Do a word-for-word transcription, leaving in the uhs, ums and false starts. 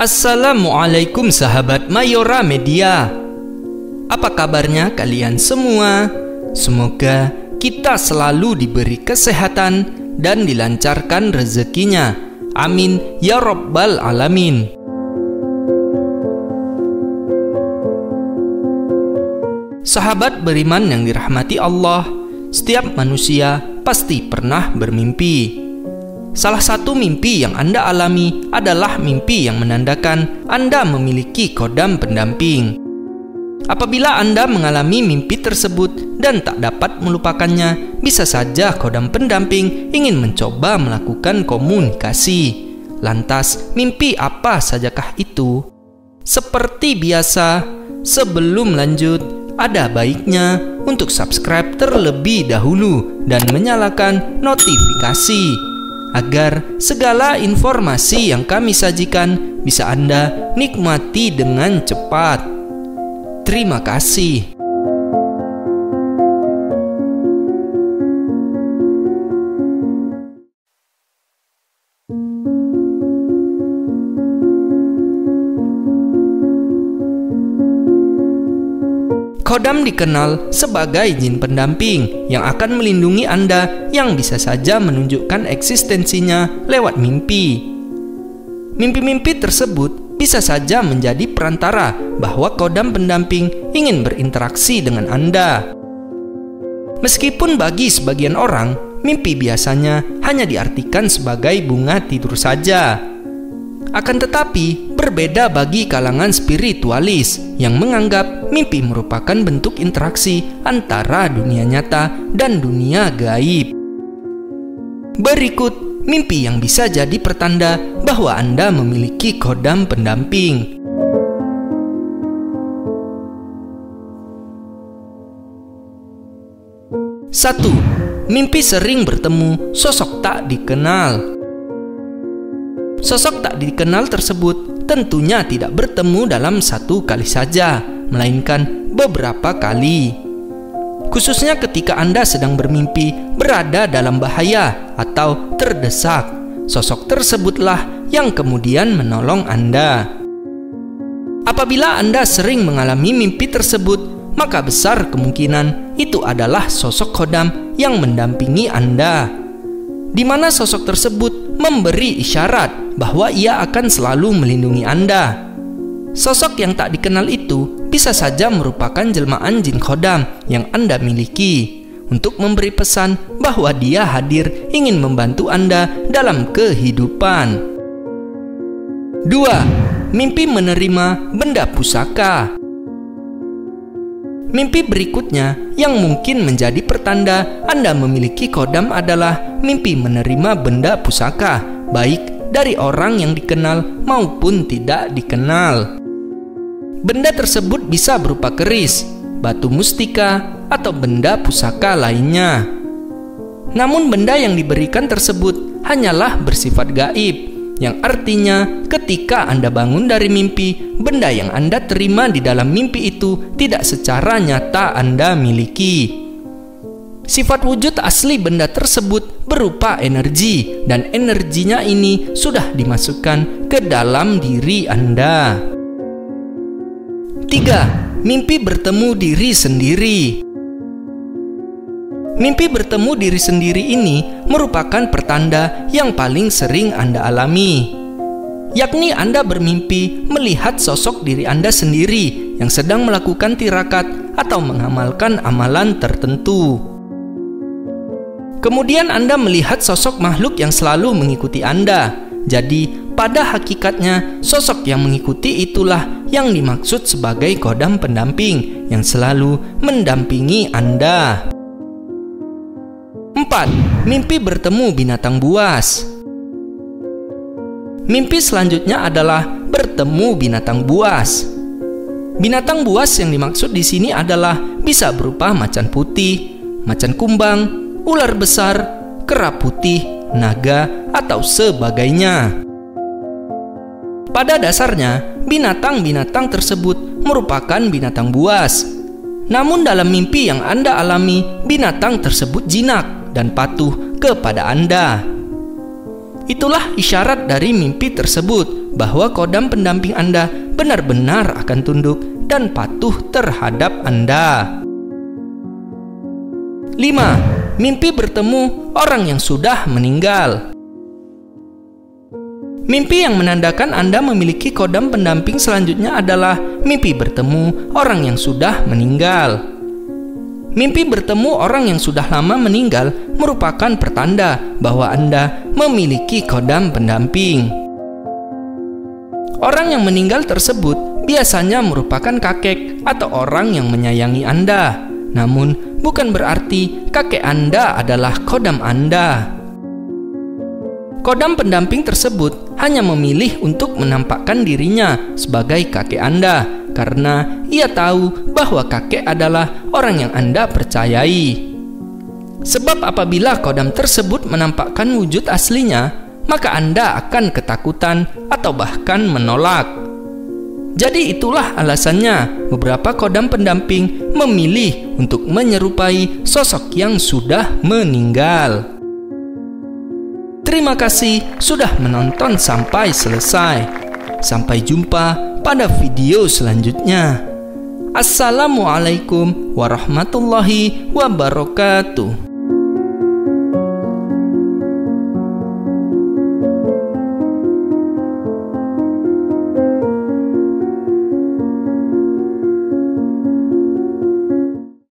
Assalamualaikum sahabat Mayora Media. Apa kabarnya kalian semua? Semoga kita selalu diberi kesehatan dan dilancarkan rezekinya. Amin ya rabbal alamin. Sahabat beriman yang dirahmati Allah, setiap manusia pasti pernah bermimpi. Salah satu mimpi yang Anda alami adalah mimpi yang menandakan Anda memiliki kodam pendamping. Apabila Anda mengalami mimpi tersebut dan tak dapat melupakannya, bisa saja kodam pendamping ingin mencoba melakukan komunikasi. Lantas, mimpi apa sajakah itu? Seperti biasa, sebelum lanjut, ada baiknya untuk subscribe terlebih dahulu dan menyalakan notifikasi agar segala informasi yang kami sajikan bisa Anda nikmati dengan cepat. Terima kasih. Kodam dikenal sebagai jin pendamping yang akan melindungi Anda yang bisa saja menunjukkan eksistensinya lewat mimpi. Mimpi-mimpi tersebut bisa saja menjadi perantara bahwa kodam pendamping ingin berinteraksi dengan Anda. Meskipun bagi sebagian orang, mimpi biasanya hanya diartikan sebagai bunga tidur saja. Akan tetapi, berbeda bagi kalangan spiritualis yang menganggap mimpi merupakan bentuk interaksi antara dunia nyata dan dunia gaib. Berikut mimpi yang bisa jadi pertanda bahwa Anda memiliki kodam pendamping. satu. Mimpi sering bertemu sosok tak dikenal. Sosok tak dikenal tersebut tentunya tidak bertemu dalam satu kali saja, melainkan beberapa kali. Khususnya ketika Anda sedang bermimpi berada dalam bahaya atau terdesak, sosok tersebutlah yang kemudian menolong Anda. Apabila Anda sering mengalami mimpi tersebut, maka besar kemungkinan itu adalah sosok kodam yang mendampingi Anda, di mana sosok tersebut memberi isyarat bahwa ia akan selalu melindungi Anda. Sosok yang tak dikenal itu bisa saja merupakan jelmaan jin kodam yang Anda miliki untuk memberi pesan bahwa dia hadir ingin membantu Anda dalam kehidupan. dua. Mimpi menerima benda pusaka. Mimpi berikutnya yang mungkin menjadi pertanda Anda memiliki kodam adalah mimpi menerima benda pusaka, baik dari orang yang dikenal maupun tidak dikenal. Benda tersebut bisa berupa keris, batu mustika, atau benda pusaka lainnya. Namun benda yang diberikan tersebut hanyalah bersifat gaib, yang artinya ketika Anda bangun dari mimpi, benda yang Anda terima di dalam mimpi itu tidak secara nyata Anda miliki. Sifat wujud asli benda tersebut berupa energi, dan energinya ini sudah dimasukkan ke dalam diri Anda. tiga. Mimpi bertemu diri sendiri. Mimpi bertemu diri sendiri ini merupakan pertanda yang paling sering Anda alami, yakni Anda bermimpi melihat sosok diri Anda sendiri yang sedang melakukan tirakat atau mengamalkan amalan tertentu. Kemudian Anda melihat sosok makhluk yang selalu mengikuti Anda. Jadi, pada hakikatnya sosok yang mengikuti itulah yang dimaksud sebagai kodam pendamping yang selalu mendampingi Anda. empat. Mimpi bertemu binatang buas. Mimpi selanjutnya adalah bertemu binatang buas. Binatang buas yang dimaksud di sini adalah bisa berupa macan putih, macan kumbang, ular besar, kera putih, naga, atau sebagainya. Pada dasarnya, binatang-binatang tersebut merupakan binatang buas. Namun dalam mimpi yang Anda alami, binatang tersebut jinak dan patuh kepada Anda. Itulah isyarat dari mimpi tersebut bahwa kodam pendamping Anda benar-benar akan tunduk dan patuh terhadap Anda. lima. Mimpi bertemu orang yang sudah meninggal. Mimpi yang menandakan Anda memiliki kodam pendamping selanjutnya adalah mimpi bertemu orang yang sudah meninggal. Mimpi bertemu orang yang sudah lama meninggal merupakan pertanda bahwa Anda memiliki kodam pendamping. Orang yang meninggal tersebut biasanya merupakan kakek atau orang yang menyayangi Anda. Namun, bukan berarti kakek Anda adalah kodam Anda. Kodam pendamping tersebut hanya memilih untuk menampakkan dirinya sebagai kakek Anda karena ia tahu bahwa kakek adalah orang yang Anda percayai. Sebab apabila kodam tersebut menampakkan wujud aslinya, maka Anda akan ketakutan atau bahkan menolak. Jadi itulah alasannya beberapa kodam pendamping memilih untuk menyerupai sosok yang sudah meninggal. Terima kasih sudah menonton sampai selesai. Sampai jumpa pada video selanjutnya. Assalamualaikum warahmatullahi wabarakatuh.